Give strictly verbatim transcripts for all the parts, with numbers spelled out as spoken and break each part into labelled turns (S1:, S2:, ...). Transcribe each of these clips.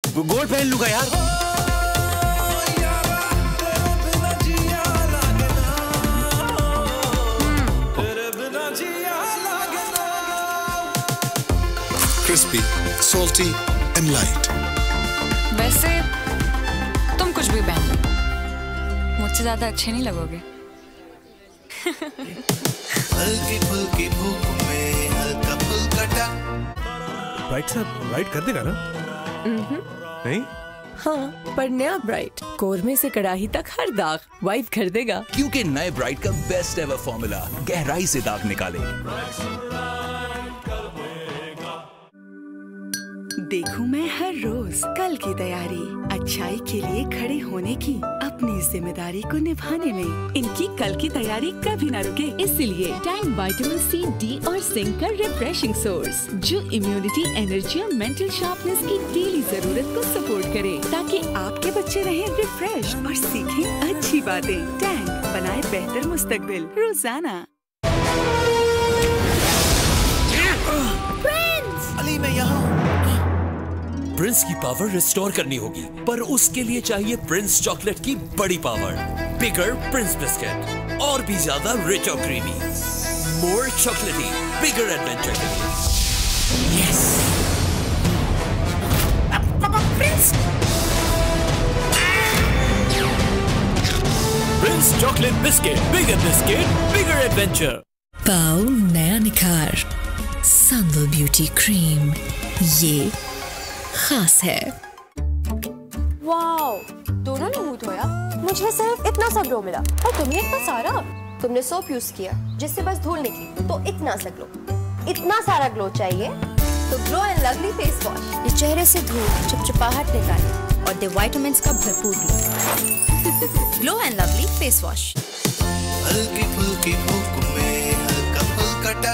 S1: Gold पहन लूंगा यार।
S2: Crispy, salty and light.
S3: वैसे तुम कुछ भी पहन लो, मुझसे ज्यादा अच्छे नहीं लगोगे।
S4: हल्की फुल्की भूख में हल्का फुल्का टक।
S5: ब्राइट साहब राइट कर देगा ना? नहीं?
S6: हाँ, पर नया ब्राइट कोरमे से कड़ाही तक हर दाग वाइप कर देगा।
S7: क्योंकि नए ब्राइट का बेस्ट एवर फॉर्मूला गहराई से दाग निकाले।
S8: देखूं मैं हर रोज कल की तैयारी, अच्छाई के लिए खड़े होने की, अपनी जिम्मेदारी को निभाने में इनकी कल की तैयारी कभी न रुके। इसलिए टैंग विटामिन सी, डी और जिंक का रिफ्रेशिंग सोर्स, जो इम्यूनिटी, एनर्जी और मेंटल शार्पनेस की डेली जरूरत को सपोर्ट करे, ताकि आपके बच्चे रहें रिफ्रेश और सीखें अच्छी बातें। टैंग बनाए बेहतर मुस्तकबिल रोजाना।
S4: अली मैं यहाँ।
S7: प्रिंस की पावर रिस्टोर करनी होगी, पर उसके लिए चाहिए प्रिंस चॉकलेट की बड़ी पावर। बिगर प्रिंस बिस्किट, और भी ज्यादा रिच और क्रीमी, मोर चॉकलेटी, बिगर एडवेंचर के लिए। Yes Prince Prince chocolate biscuit, bigger biscuit, bigger adventure.
S9: पाओ नया निखार सैंडल ब्यूटी क्रीम, ये खास है।
S10: वाओ, दोनों ने मुंह धोया, मुझे सिर्फ इतना सा ग्लो मिला और तुम्हें इतना सारा। तुमने सोप यूज किया जिससे बस धूल निकली, तो इतना सा ग्लो। इतना सारा ग्लो चाहिए तो glow and lovely face wash. ये चेहरे से धूल, चिपचिपाहट निकाले और दे विटामिन्स का भरपूर glow. Glow and lovely face wash.
S4: हल्की फुल्की भूख में हल्का फुल्का टक।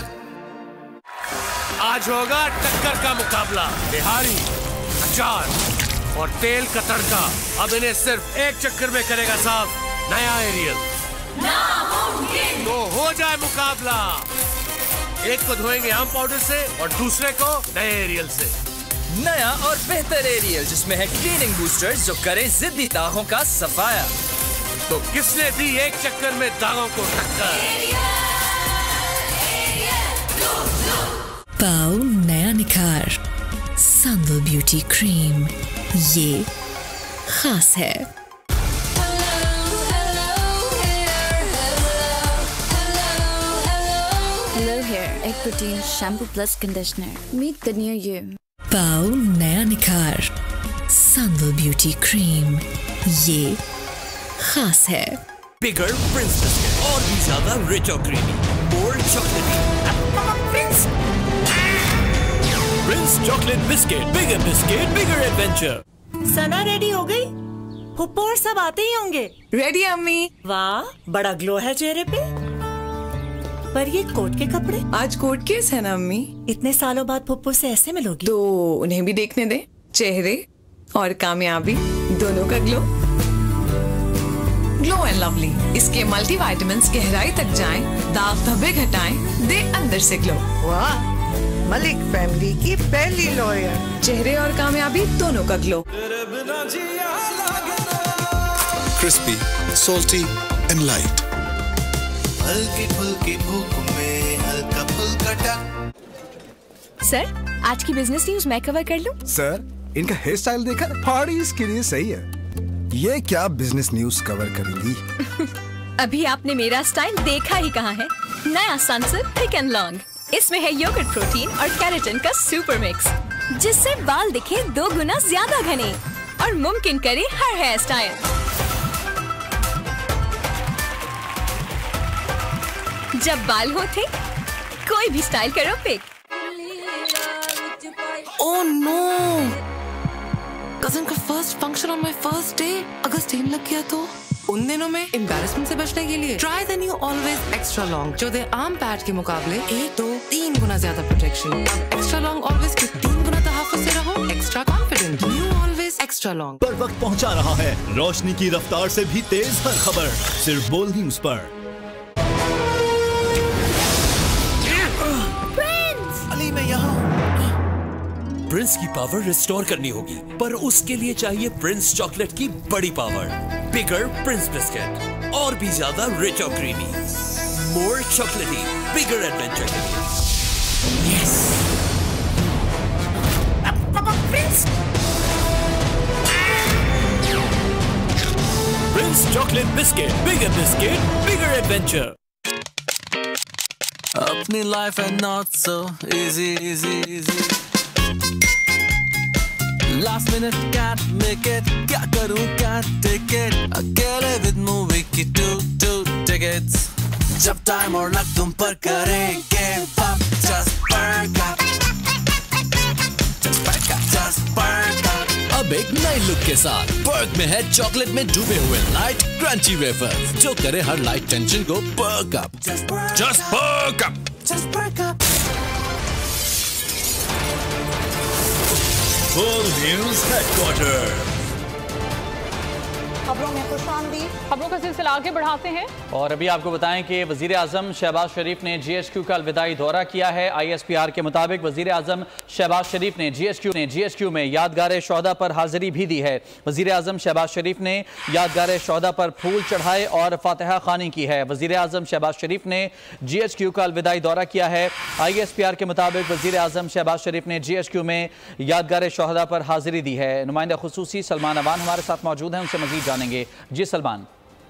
S1: आज होगा टक्कर का मुकाबला। बिहारी, अचार और तेल का तड़का अब इन्हें सिर्फ एक चक्कर में करेगा साफ नया एरियल। तो हो जाए मुकाबला। एक को धोएंगे आम पाउडर से और दूसरे को नए एरियल से।
S7: नया और बेहतर एरियल जिसमें है क्लीनिंग बूस्टर्स जो करें जिद्दी दागों का सफाया।
S1: तो किसने दी एक चक्कर में दागों को टक्कर?
S9: पाओ नया निखार सैंडल ब्यूटी क्रीम, ये खास है।
S10: Hello hair, egg protein shampoo plus conditioner. Meet the new you.
S9: पाओ नया निखार सैंडल ब्यूटी क्रीम, ये खास है।
S7: बिगर प्रिंस बिस्किट, और भी ज्यादा रिच और creamy, more chocolatey. Prince Prince chocolate biscuit, bigger biscuit, bigger adventure.
S6: Sana ready हो गई? फुप्पो और सब आते ही होंगे। रेडी अम्मी। वाह, बड़ा ग्लो है चेहरे पे। पर ये कोट के कपड़े? आज कोट केस है ना अम्मी। इतने सालों बाद फुप्पो से ऐसे मिलोगी तो उन्हें भी देखने दे चेहरे और कामयाबी दोनों का ग्लो। ग्लो एंड लवली, इसके मल्टी विटामिन्स गहराई तक जाएं, दाग धब्बे घटाएं, दे अंदर से ग्लो।
S11: वाह, मलिक फैमिली की पहली लॉयर।
S6: चेहरे और कामयाबी दोनों का glow.
S2: Crispy, salty and light.
S4: हल्की फुल्की भूख में हल्का फुल्का टक।
S10: सर, आज की बिजनेस न्यूज मैं कवर कर लूं?
S5: सर, इनका हेयर स्टाइल देखा? पार्टीज के लिए सही है। ये क्या बिजनेस न्यूज कवर करेंगी?
S10: अभी आपने मेरा स्टाइल देखा ही कहाँ है। नया सनसिल्क थिक एंड लॉन्ग, इसमें है योगर्ट प्रोटीन और केराटिन का सुपर मिक्स, जिससे बाल दिखे दो गुना ज्यादा घने और मुमकिन करे हर हेयर स्टाइल। जब बाल होते कोई भी स्टाइल करो पिक।
S12: ओह नो, कजन का first function on my first day, अगर स्टेन लग गया तो? उन दिनों में एम्बैरेसमेंट से बचने के लिए try the new Always extra long, जो दे आम पैड के मुकाबले एक दो तीन गुना ज्यादा प्रोटेक्शन। एक्स्ट्रा लॉन्ग ऑलवेज के तीन गुना तहफ़्फ़ुज़ से रहो extra confident. New Always extra long
S13: पर वक्त पहुंचा रहा है रोशनी की रफ्तार से भी तेज हर खबर सिर्फ बोल न्यूज पर।
S4: अली मैं यहाँ।
S7: प्रिंस की पावर रिस्टोर करनी होगी, पर उसके लिए चाहिए प्रिंस चॉकलेट की बड़ी पावर, बिगर प्रिंस बिस्किट, और भी ज्यादा रिच और क्रीमी, मोर चॉकलेटी, बिगर एडवेंचर के लिए। Yes Prince
S13: Prince chocolate biscuit, bigger biscuit, bigger adventure.
S4: अपनी लाइफ है not so easy easy easy, last minute can't make it, क्या करूं can't take it, अकेले with movie की two two tickets, जब टाइम और लक तुम पर करे give up, just perk up, just perk up, just perk up।
S13: अब एक नए लुक के साथ पर्क में है चॉकलेट में डूबे हुए लाइट क्रंची वेफर्स, जो करे हर लाइट टेंशन को perk up, just perk up,
S4: just perk up।
S13: Full News Headquarters।
S14: खबरों में खुशामदीद, खबरों का सिलसिला आगे बढ़ाते हैं
S15: और अभी आपको बताएं कि वजीर आजम शहबाज शरीफ ने जी एच क्यू का अलविदाई दौरा किया है। आई एस पी आर के मुताबिक वजीर आजम शहबाज शरीफ ने जी एच क्यू ने जी एच क्यू में यादगार शोहदा पर हाजिरी भी दी है। वजीर आजम शहबाज शरीफ ने यादगार शोहदा पर फूल चढ़ाए और फातिहा खानी की है। वजीर आजम शहबाज शरीफ ने जी एच क्यू का अलविदाई दौरा किया है। आई एस पी आर के मुताबिक वजीर आजम शहबाज शरीफ ने जी एच क्यू में यादगार शोहदा पर हाजिरी दी है। नुमाइंदा खुसूसी सलमान अवान हमारे साथ मौजूद हैं, उनसे मजीद जानेंगे। जी सलमान।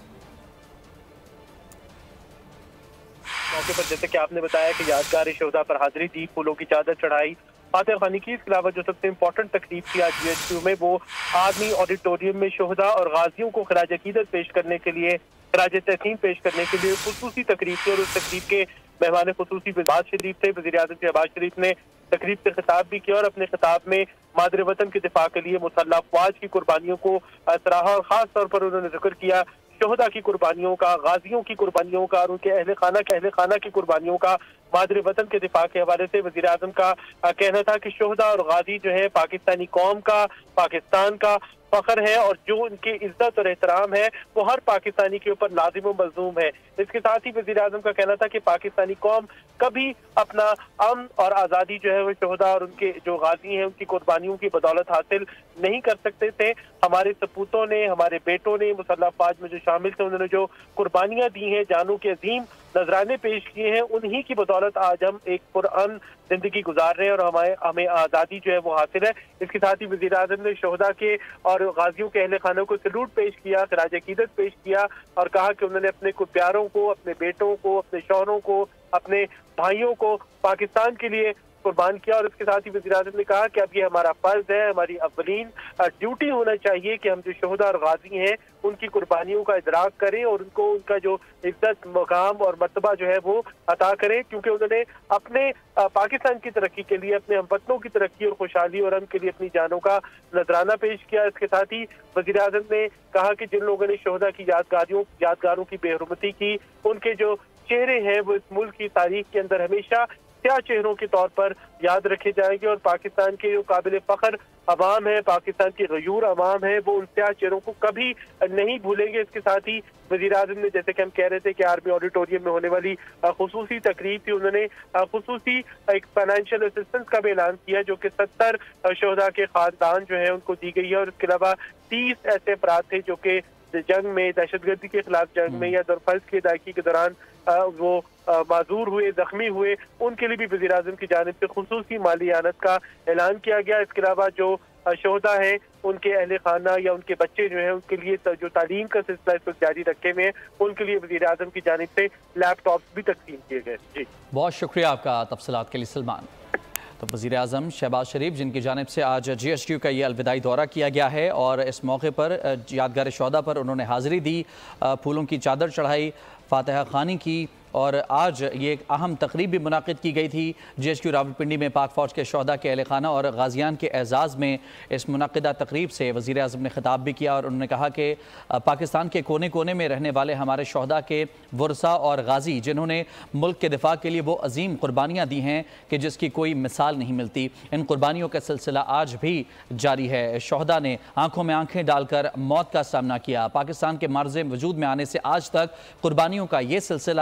S16: मौके पर जैसे कि आपने बताया कि यादगार शोहदा पर हाजिरी दी, फूलों की चादर चढ़ाई, फातिहा खानी की। इसके अलावा जो सबसे इम्पोर्टेंट तकरीब थी आज जी एच क्यू में, वो आर्मी ऑडिटोरियम में शोहदा और गाजियों को खराज अकीदत पेश करने के लिए, खराज तहसीन पेश करने के लिए खुसूसी तकरीब थी और उस तकरीब के मेहमान खुसूसी शहबाज शरीफ थे। वज़ीर आज़म शहबाज शरीफ ने तकरीब से खिताब भी किया और अपने खिताब में मादर वतन के दिफा के लिए मुसल्लह अफवाज की कुर्बानियों को सराहा और खास तौर पर उन्होंने जिक्र किया शोहदा की कुर्बानियों का, गाजियों की कुर्बानियों का और उनके अहले खाना के अहले खाना की कुर्बानियों का। मादर वतन के दिफा के हवाले से वज़ीर आज़म का कहना था कि शोहदा और गाजी जो है पाकिस्तानी कौम का, पाकिस्तान का फख्र है और जो उनकी इज्जत और एहतराम है वो हर पाकिस्तानी के ऊपर लाजिम व मलजूम है। इसके साथ ही वज़ीर आज़म का कहना था कि पाकिस्तानी कौम कभी अपना अमन और आज़ादी जो है वो शोहदा और उनके जो गाजी हैं उनकी कुर्बानियों की बदौलत हासिल नहीं कर सकते थे। हमारे सपूतों ने, हमारे बेटों ने मुसल्लह अफवाज में जो शामिल थे, उन्होंने जो कुर्बानियाँ दी हैं, जानों के अजीम नजराने पेश किए हैं, उन्हीं की बदौलत आज हम एक पुरअमन जिंदगी गुजार रहे हैं और हमारे हमें आज़ादी जो है वो हासिल है। इसके साथ ही वज़ीर आज़म ने शोहदा के और गाजियों के अहले खानों को सलूट पेश किया, खराज अकीदत पेश किया और कहा कि उन्होंने अपने प्यारों को, अपने बेटों को, अपने शौहरों को, अपने भाइयों को पाकिस्तान के लिए कुर्बान किया। और इसके साथ ही वज़ीर आज़म ने कहा कि अब ये हमारा फर्ज है, हमारी अव्वलीन ड्यूटी होना चाहिए कि हम जो शोहदा और गाजी हैं उनकी कुर्बानियों का इदराक करें और उनको उनका जो इज्जत, मकाम और मर्तबा जो है वो अता करें, क्योंकि उन्होंने अपने पाकिस्तान की तरक्की के लिए, अपने हमवतनों की तरक्की और खुशहाली और अमन के लिए अपनी जानों का नजराना पेश किया। इसके साथ ही वज़ीर आज़म ने कहा कि जिन लोगों ने शोहदा की यादगारियों यादगारों की बेहुरमती की, उनके जो चेहरे हैं वो इस मुल्क की तारीख के अंदर हमेशा क्या चेहरों के तौर पर याद रखे जाएंगे और पाकिस्तान के जो काबिल फख्र अवाम है, पाकिस्तान की गयूर अवाम है, वो उन क्या चेहरों को कभी नहीं भूलेंगे। इसके साथ ही वज़ीर आज़म ने, जैसे कि हम कह रहे थे कि आर्मी ऑडिटोरियम में होने वाली खुसूसी तकरीब थी, उन्होंने खुसूसी एक फाइनेंशियल असिस्टेंस का भी ऐलान किया जो कि सत्तर शोहदा के खानदान जो है उनको दी गई है और इसके अलावा तीस ऐसे अफराद थे जो कि जंग में, दहशतगर्दी के खिलाफ जंग में या दरफर्ज की अदायगी के दौरान वो माजूर हुए, जख्मी हुए, उनके लिए भी वज़ीर आज़म की जानिब से खुसूसी माली आनत का ऐलान किया गया। इसके अलावा जो शोहदा है उनके अहले खाना या उनके बच्चे जो हैं उनके लिए जो तालीम का सिलसिला इस वक्त जारी रखे हुए हैं, उनके लिए वज़ीर आज़म की जानिब से लैपटॉप्स भी तकसीम किए गए। जी
S15: बहुत शुक्रिया आपका तफसीलात के लिए सलमान। तो वज़ीर आज़म शहबाज शरीफ जिनकी जानिब से आज जी एच क्यू का ये अलविदाई दौरा किया गया है और इस मौके पर यादगार शोहदा पर उन्होंने हाज़िरी दी, फूलों की चादर चढ़ाई, फातिहा खानी की और आज ये एक अहम तकरीब भी मुनाकिद की गई थी जी एच क्यू रावलपिंडी में। पाक फ़ौज के शोहदा के अहले खाना और गाजियान के एजाज़ में इस मुनाकिदा तकरीब से वज़ीर आज़म ने खिताब भी किया और उन्होंने कहा कि पाकिस्तान के कोने कोने में रहने वाले हमारे शोहदा के वर्सा और गाजी जिन्होंने मुल्क के दिफा के लिए वो अजीम कुर्बानियाँ दी हैं कि जिसकी कोई मिसाल नहीं मिलती, इन कुर्बानियों का सिलसिला आज भी जारी है। शोहदा ने आँखों में आँखें डालकर मौत का सामना किया। पाकिस्तान के मार्ज़ वजूद में आने से आज तक कुर्बानियों का ये सिलसिला जारी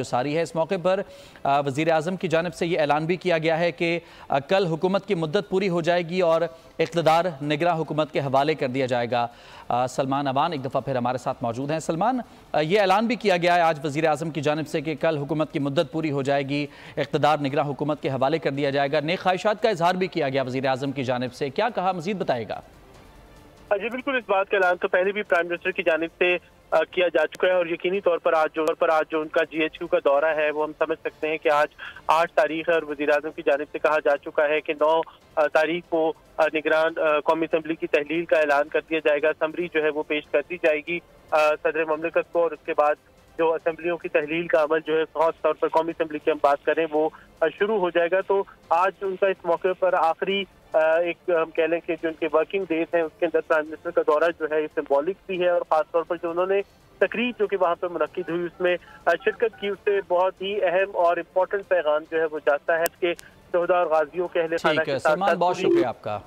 S15: सारी है। इस मौके पर वज़ीर आज़म की जानिब से ये ऐलान भी किया गया है कि कल हुकूमत की मुद्दत पूरी हो जाएगी और इक़्तिदार निगरां हुकूमत के हवाले कर दिया जाएगा। सलमान अवान एक दफ़ा फिर हमारे साथ मौजूद हैं। सलमान, ये ऐलान भी किया गया है आज वज़ीर आज़म की जानिब से कि कल हुकूमत की मुद्दत पूरी हो जाएगी, इक़्तिदार निगरां हुकूमत के हवाले कर दिया जाएगा। नेक ख्वाहिशात का इजहार भी किया गया वज़ीर आज़म की जानिब से, क्या कहा मज़ीद बताएगा?
S16: जी बिल्कुल, इस बात का ऐलान तो पहले भी प्राइम मिनिस्टर की जानिब से आ, किया जा चुका है और यकीनी तौर पर आज जो पर आज जो उनका जीएचक्यू का दौरा है वो हम समझ सकते हैं कि आज आठ तारीख है और वज़ीर आज़म की जानिब से कहा जा चुका है कि नौ तारीख को निगरान कौमी असम्बली की तहलील का ऐलान कर दिया जाएगा। असम्बली जो है वो पेश कर दी जाएगी सदर ममलिकत को और उसके बाद जो असम्बलियों की तहलील का अमल जो है खास तौर पर कौमी असम्बली की हम बात करें वो शुरू हो जाएगा। तो आज उनका इस मौके पर आखिरी एक हम कह लें कि जो उनके वर्किंग डेज हैं उसके अंदर प्राइम मिनिस्टर का दौरा जो है सिंबॉलिक भी है और खासतौर पर जो उन्होंने तकरीर जो कि वहाँ पर मुनक्किद हुई उसमें शिरकत की, उससे बहुत ही अहम और इम्पोर्टेंट पैगाम जो है वो जाता है कि शोहदा और गाजियों के अहले खाना के साथ साथ।
S15: बहुत शुक्रिया आपका।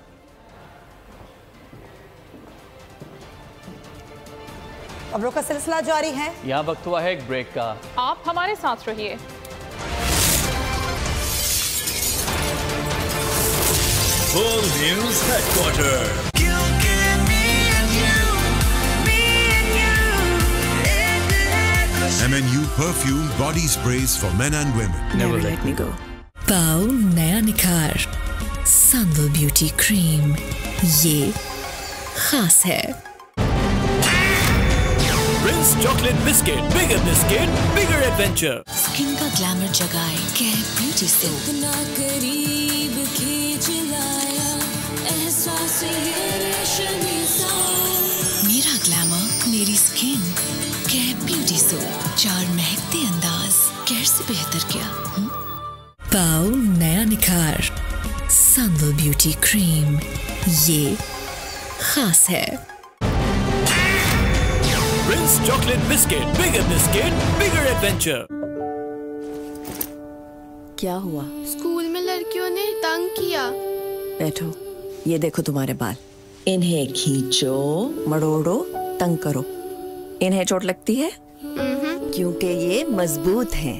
S17: खबरों का सिलसिला जारी है,
S15: यहाँ वक्त हुआ है एक ब्रेक का,
S14: आप हमारे साथ रहिए।
S13: Full News Headquarters.
S18: M N U perfume body sprays for men and women.
S9: Never let me go. पाओ नया निखार संदल ब्यूटी क्रीम, ये खास है।
S7: Prince Chocolate Biscuit, bigger biscuit, bigger adventure.
S9: Skin का ग्लैमर जगाए कैट ब्यूटी सोप।
S19: इतना करीब खींच लाया एहसास ये रेशमी सा।
S9: मेरा ग्लैमर मेरी स्किन, कैट ब्यूटी सोप, चार महकते अंदाज, कैट से बेहतर क्या? हुँ? पाओ नया निखार संदल ब्यूटी क्रीम, ये खास है।
S7: Prince Chocolate Biscuit, bigger biscuit, bigger adventure.
S17: क्या हुआ?
S19: स्कूल में लड़कियों ने तंग किया।
S17: बैठो, ये देखो तुम्हारे बाल, इन्हें खींचो, मड़ोड़ो, तंग करो। इन्हें चोट लगती है क्योंकि ये मजबूत हैं।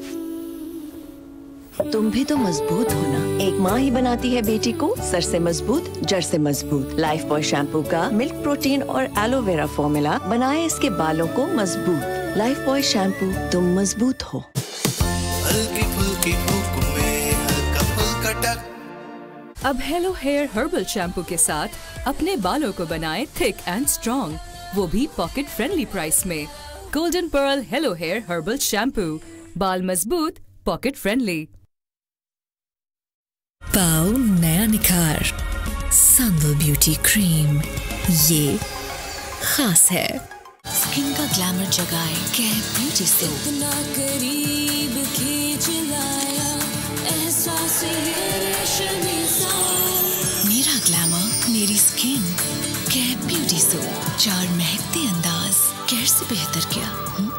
S17: तुम भी तो मजबूत हो ना। एक माँ ही बनाती है बेटी को सर से मजबूत, जड़ से मजबूत। लाइफ बॉय शैम्पू का मिल्क प्रोटीन और एलोवेरा फॉर्मूला बनाए इसके बालों को मजबूत। लाइफ बॉय शैम्पू, तुम मजबूत हो।
S4: हल्की फुल्की फूक में हल्का फुल्का टक।
S20: अब हेलो हेयर हर्बल शैम्पू के साथ अपने बालों को बनाए थिक एंड स्ट्रॉन्ग, वो भी पॉकेट फ्रेंडली प्राइस में। Golden pearl hello hair herbal shampoo, बाल मजबूत, पॉकेट फ्रेंडली।
S9: पाओ नया निखार संदल ब्यूटी क्रीम, ये खास है। स्किन का ग्लैमर जगाए कैट ब्यूटी सोप।
S19: इतना करीब खींच लाया एहसास ये रेशमी सा।
S9: मेरा ग्लैमर मेरी स्किन, कैट ब्यूटी सोप, चार महकते अंदाज, कैट से बेहतर क्या? हुँ?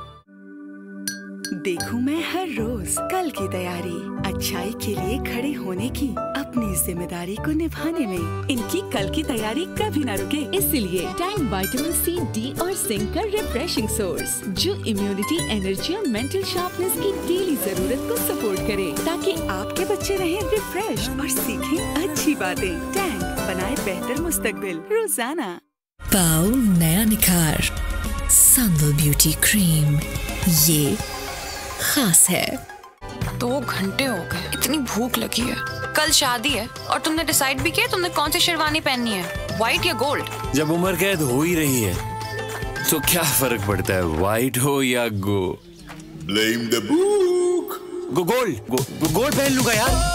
S8: देखूं मैं हर रोज कल की तैयारी, अच्छाई के लिए खड़े होने की, अपनी जिम्मेदारी को निभाने में इनकी कल की तैयारी कभी न रुके। इसलिए टैंक विटामिन सी, डी और जिंक का रिफ्रेशिंग सोर्स, जो इम्यूनिटी, एनर्जी और मेंटल शार्पनेस की डेली जरूरत को सपोर्ट करे, ताकि आपके बच्चे रहें रिफ्रेश और सीखें अच्छी बातें। टैंक बनाए बेहतर मुस्तकबिल रोजाना।
S9: पाओ नया निखार संदल ब्यूटी क्रीम, ये खास है।
S3: दो घंटे हो गए, इतनी भूख लगी है। कल शादी है और तुमने डिसाइड भी किया तुमने कौन सी शेरवानी पहननी है, व्हाइट या गोल्ड?
S21: जब उम्र कैद हो ही रही है तो क्या फर्क पड़ता है व्हाइट हो या go? Blame the book. Go gold go, gold पहन लूंगा यार।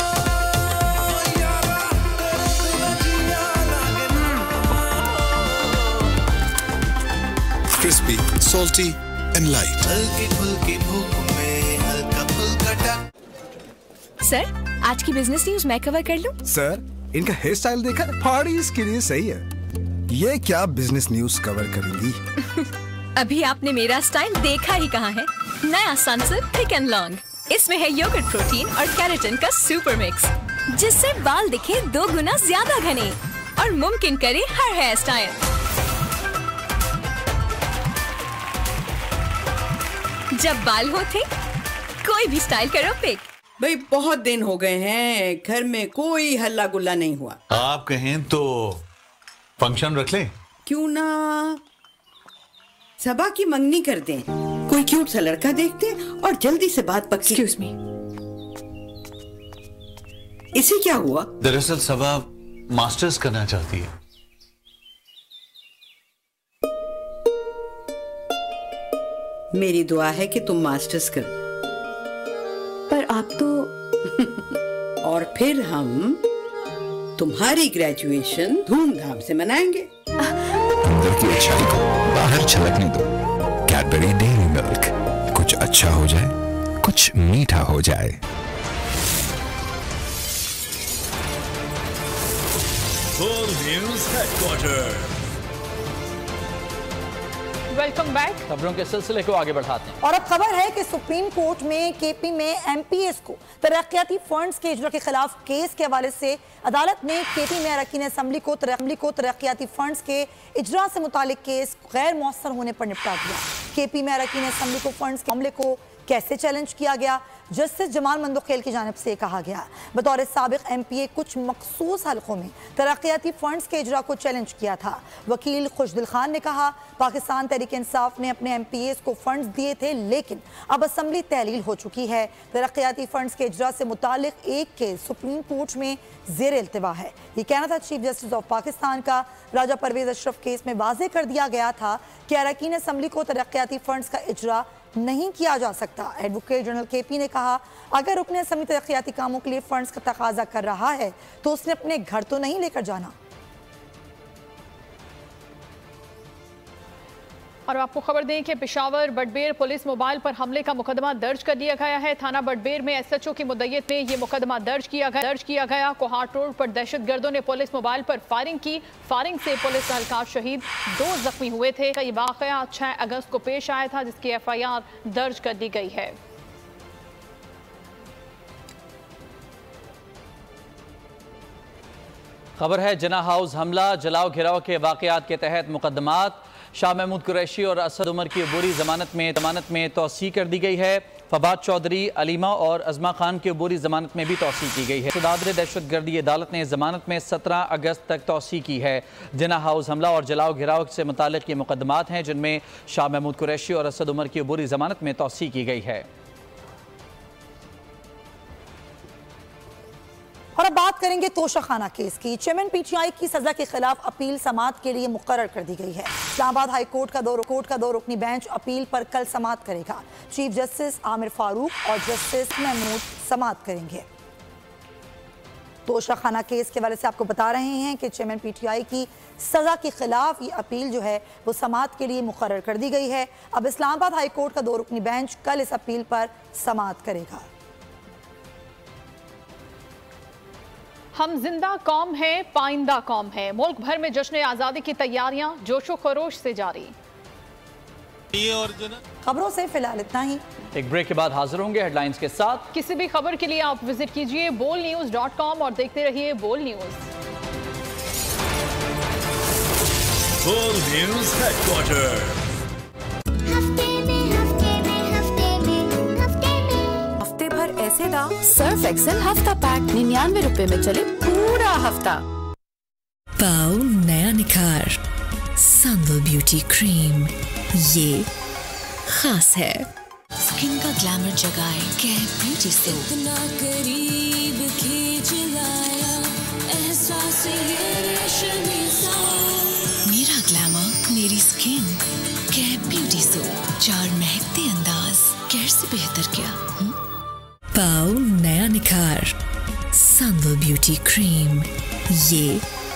S2: Crispy, salty and light.
S4: हल्की फुल्की भूख में हल्का फुल्का टक।
S22: सर, आज की बिजनेस न्यूज मैं कवर कर लूं?
S5: सर, इनका हेयर स्टाइल देखा? पार्टीज के लिए सही है। ये क्या बिजनेस न्यूज कवर करेंगी?
S22: अभी आपने मेरा स्टाइल देखा ही कहाँ है। नया सनसिल्क थिक एंड लॉन्ग, इसमें है योगर्ट प्रोटीन और केराटिन का सुपर मिक्स, जिससे बाल दिखे दो गुना ज्यादा घने और मुमकिन करे हर हेयर स्टाइल। जब बाल हो थे कोई भी स्टाइल करो पिक।
S1: भाई बहुत दिन हो गए हैं, घर में कोई हल्ला गुल्ला नहीं हुआ।
S11: आप कहें तो फंक्शन रख लें?
S1: क्यों ना सबा की मंगनी कर दें, कोई क्यूट सा लड़का देखते और जल्दी से बात पक्की।
S22: एक्सक्यूज मी,
S1: इसे क्या हुआ?
S11: दरअसल सबा मास्टर्स करना चाहती है।
S1: मेरी दुआ है कि तुम मास्टर्स करो।
S22: पर आप तो
S1: और फिर हम तुम्हारी ग्रेजुएशन धूमधाम से मनाएंगे।
S23: अंदर की अच्छाई को बाहर छलकने दो। कैडबरी डेयरी मिल्क, कुछ अच्छा हो जाए, कुछ मीठा हो जाए।
S7: World News Headquarters।
S14: Welcome back.
S15: खबरों के सिलसिले को आगे बढ़ाते हैं
S24: और अब खबर है कि सुप्रीम कोर्ट में केपी में एमपीएस को तरक्याती फंड्स के इजरा के खिलाफ केस के हवाले से अदालत ने केपी में अरकान असम्बली को तरक्की को तरक्याती फंड्स के इजरा से मुतालिक केस गैर मौसर होने पर निपटा दिया। केपी में अरकान असम्बली को फंड्स के मामले को कैसे चैलेंज किया गया, जस्टिस जमाल मंदोखेल की जानिब से कहा गया। बतौर साबिक एमपीए कुछ मखसूस हलकों में तरक्याती फंड्स के इजरा को चैलेंज किया था। वकील खुशदिल खान ने कहा पाकिस्तान तहरीक इंसाफ ने अपने एमपीएस को फंड्स दिए थे, लेकिन अब असम्बली तहलील हो चुकी है। तरक्याती फंड्स के इजरा से मुतालिक एक केस सुप्रीम कोर्ट में जेर इल्तिवा है। ये कहना था चीफ जस्टिस ऑफ पाकिस्तान का। राजा परवेज अशरफ केस में वाजे कर दिया गया था कि अरकान असम्बली को तरक्याती फंड्स का इजरा नहीं किया जा सकता। एडवोकेट जनरल केपी ने कहा अगर रुकन असम्बली तरक्याती कामों के लिए फंड्स का तकाजा कर रहा है तो उसने अपने घर तो नहीं लेकर जाना।
S14: और आपको खबर दें कि पेशावर बडबेर पुलिस मोबाइल पर हमले का मुकदमा दर्ज कर दिया गया है। थाना बडबेर में एसएचओ की मुद्दत में ये मुकदमा दर्ज किया गया दर्ज किया गया कोहाट रोड पर दहशतगर्दों ने पुलिस मोबाइल पर फायरिंग की। फायरिंग से पुलिस एहलकार शहीद, दो जख्मी हुए थे। ये वाकया छह अगस्त को पेश आया था, जिसकी एफ आई आर दर्ज कर दी गई है।
S15: खबर है जना हाउस हमला जलाओ घिराव के वाकयात के तहत मुकदमात शाह महमूद कुरैशी और असद उमर की अबूरी जमानत में जमानत में तोसी कर दी गई है। फवाद चौधरी, अलीमा और अजमा खान की अबूरी जमानत में भी तोसी की गई है। सदादर दहशतगर्दी अदालत ने जमानत में सत्रह अगस्त तक तोसी की है। जना हाउस हमला और जलाओ घिराव से मुतालिक ये मुकदमात हैं जिनमें शाह महमूद कुरैशी और असद उमर की अबूरी जमानत में तोसी की गई है।
S24: और अब बात करेंगे तोशाखाना केस की। चेयरमैन पीटीआई की सजा के खिलाफ अपील समाअत के लिए मुकर्रर कर दी गई है। इस्लामाबाद हाई कोर्ट का दो कोर्ट का दो रुकनी बेंच अपील पर कल समाअत करेगा। चीफ जस्टिस आमिर फारूक और जस्टिस महमूद समाअत करेंगे। तोशाखाना केस के हवाले से आपको बता रहे हैं कि चेयरमैन पीटीआई की सजा के खिलाफ ये अपील जो है वो समाअत के लिए मुकर्रर कर दी गई है। अब इस्लामाबाद हाई कोर्ट का दो रुकनी बेंच कल इस अपील पर समाअत करेगा।
S14: हम जिंदा कौम है, पाइंदा कौम है। मुल्क भर में जश्न आज़ादी की तैयारियां जोशो खरोश से जारी।
S24: खबरों से फिलहाल इतना ही।
S15: एक ब्रेक के बाद हाजिर होंगे हेडलाइंस के साथ।
S14: किसी भी खबर के लिए आप विजिट कीजिए बोल न्यूज डॉट कॉम और देखते रहिए बोल न्यूज।
S7: बोल न्यूज हेडक्वार्टर।
S22: ऐसे दाम सर्फ एक्सेल हफ्ता पैक निन्यानवे रुपए में चले पूरा हफ्ता।
S9: पाओ नया निखार सनवेल ब्यूटी क्रीम, ये खास है। स्किन का ग्लैमर जगाए केयर ब्यूटी से।
S19: इतना करीब खींच लाया एहसास ये रेशमी सा।
S9: मेरा ग्लैमर मेरी स्किन केयर ब्यूटी सोप, चार महकते अंदाज केयर से बेहतर क्या। हुँ? पाओ नया निखार सनवेल ब्यूटी क्रीम, ये